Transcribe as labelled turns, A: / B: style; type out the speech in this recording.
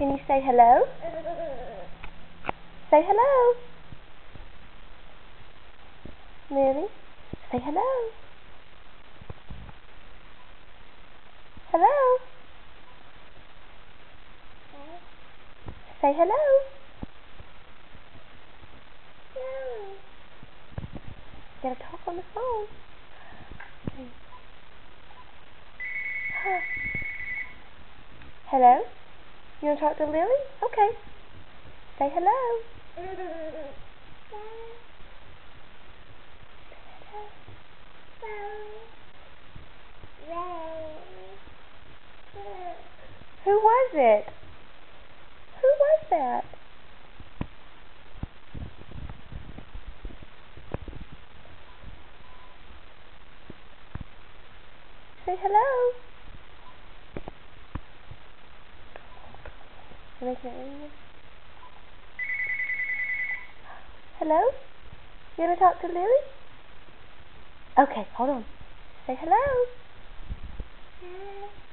A: Can you say hello? Say hello. Lily, say hello. Hello. Say hello. You gotta talk on the phone. Hello? You wanna talk to Lily? Okay. Say hello. Who was it? Who was that? Say hello. They can't hear you. Hello? You wanna talk to Lily? Okay, hold on. Say hello.